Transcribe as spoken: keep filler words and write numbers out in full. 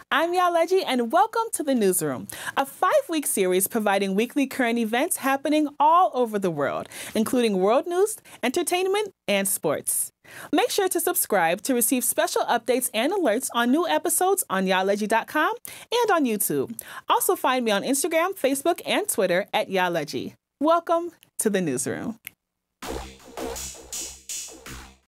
I'm Yaleji, and welcome to the Newsroom, a five-week series providing weekly current events happening all over the world, including world news, entertainment, and sports. Make sure to subscribe to receive special updates and alerts on new episodes on Yaleji dot com and on YouTube. Also find me on Instagram, Facebook, and Twitter at Yaleji. Welcome to the Newsroom.